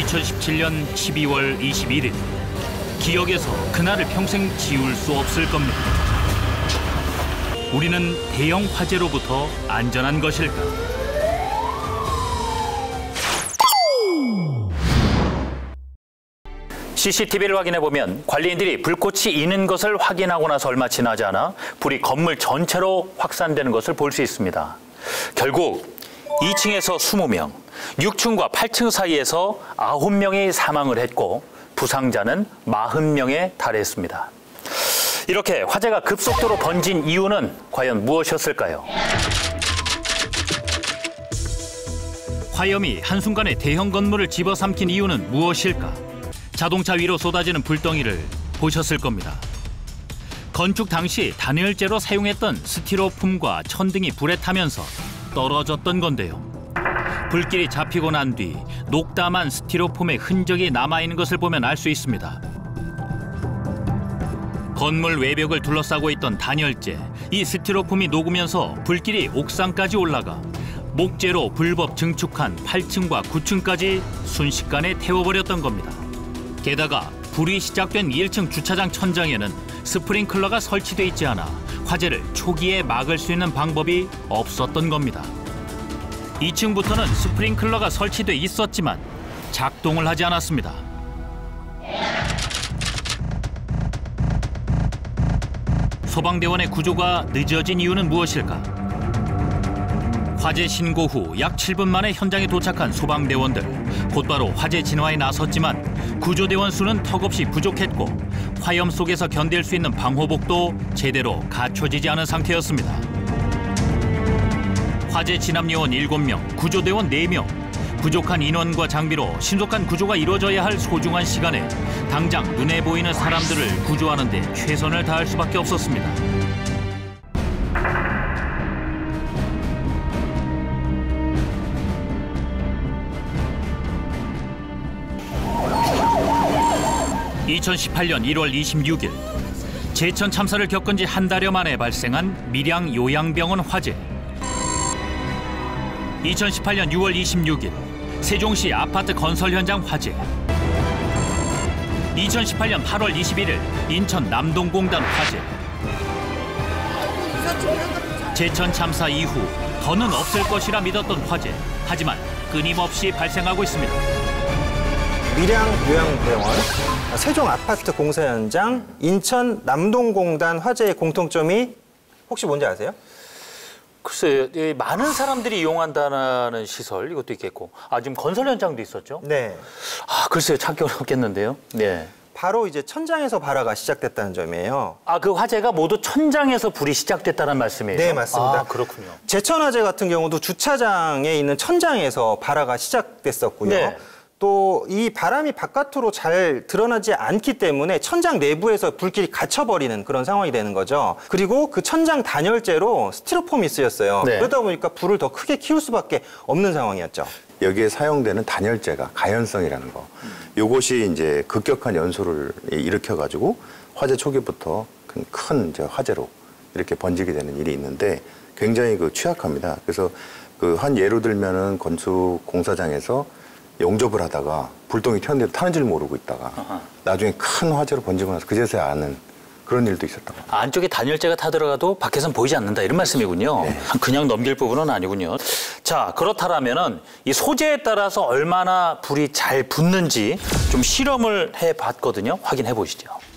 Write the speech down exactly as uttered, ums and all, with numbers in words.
이천십칠 년 십이월 이십일일. 기억에서 그날을 평생 지울 수 없을 겁니다. 우리는 대형 화재로부터 안전한 것일까? 씨씨티비를 확인해보면 관리인들이 불꽃이 있는 것을 확인하고 나서 얼마 지나지 않아 불이 건물 전체로 확산되는 것을 볼 수 있습니다. 결국 이 층에서 이십 명, 육 층과 팔 층 사이에서 아홉 명이 사망을 했고 부상자는 사십 명에 달했습니다. 이렇게 화재가 급속도로 번진 이유는 과연 무엇이었을까요? 화염이 한순간에 대형 건물을 집어삼킨 이유는 무엇일까? 자동차 위로 쏟아지는 불덩이를 보셨을 겁니다. 건축 당시 단열재로 사용했던 스티로폼과 천등이 불에 타면서 떨어졌던 건데요. 불길이 잡히고 난 뒤 녹담한 스티로폼의 흔적이 남아있는 것을 보면 알 수 있습니다. 건물 외벽을 둘러싸고 있던 단열재, 이 스티로폼이 녹으면서 불길이 옥상까지 올라가 목재로 불법 증축한 팔 층과 구 층까지 순식간에 태워버렸던 겁니다. 게다가 불이 시작된 일 층 주차장 천장에는 스프링클러가 설치돼 있지 않아 화재를 초기에 막을 수 있는 방법이 없었던 겁니다. 이 층부터는 스프링클러가 설치돼 있었지만 작동을 하지 않았습니다. 소방대원의 구조가 늦어진 이유는 무엇일까? 화재 신고 후 약 칠 분 만에 현장에 도착한 소방대원들. 곧바로 화재 진화에 나섰지만 구조대원 수는 턱없이 부족했고 화염 속에서 견딜 수 있는 방호복도 제대로 갖춰지지 않은 상태였습니다. 화재 진압요원 일곱 명, 구조대원 네 명. 부족한 인원과 장비로 신속한 구조가 이루어져야 할 소중한 시간에 당장 눈에 보이는 사람들을 구조하는 데 최선을 다할 수밖에 없었습니다. 이천십팔 년 일월 이십육일, 제천 참사를 겪은 지 한 달여 만에 발생한 밀양 요양병원 화재. 이천십팔 년 유월 이십육일, 세종시 아파트 건설 현장 화재. 이천십팔 년 팔월 이십일일, 인천 남동공단 화재. 제천 참사 이후 더는 없을 것이라 믿었던 화재. 하지만 끊임없이 발생하고 있습니다. 밀양 요양병원, 세종 아파트 공사 현장, 인천 남동공단 화재의 공통점이 혹시 뭔지 아세요? 글쎄요, 많은 사람들이 이용한다는 시설 이것도 있겠고, 아 지금 건설 현장도 있었죠? 네. 아 글쎄요, 찾기 어렵겠는데요. 네. 바로 이제 천장에서 발화가 시작됐다는 점이에요. 아, 그 화재가 모두 천장에서 불이 시작됐다는 말씀이에요? 네, 맞습니다. 아, 그렇군요. 제천 화재 같은 경우도 주차장에 있는 천장에서 발화가 시작됐었고요. 네. 또 이 바람이 바깥으로 잘 드러나지 않기 때문에 천장 내부에서 불길이 갇혀버리는 그런 상황이 되는 거죠. 그리고 그 천장 단열재로 스티로폼이 쓰였어요. 네. 그러다 보니까 불을 더 크게 키울 수밖에 없는 상황이었죠. 여기에 사용되는 단열재가 가연성이라는 거. 요것이 이제 급격한 연소를 일으켜가지고 화재 초기부터 큰, 큰 이제 화재로 이렇게 번지게 되는 일이 있는데 굉장히 그 취약합니다. 그래서 그 한 예로 들면은 건축 공사장에서 용접을 하다가 불똥이 튀었는데도 타는 줄 모르고 있다가 아하. 나중에 큰 화재로 번지고 나서 그제서야 아는 그런 일도 있었던 거예요. 안쪽에 단열재가 타들어가도 밖에선 보이지 않는다 이런 말씀이군요. 네. 그냥 넘길 부분은 아니군요. 자, 그렇다면은 이 소재에 따라서 얼마나 불이 잘 붙는지 좀 실험을 해봤거든요. 확인해 보시죠.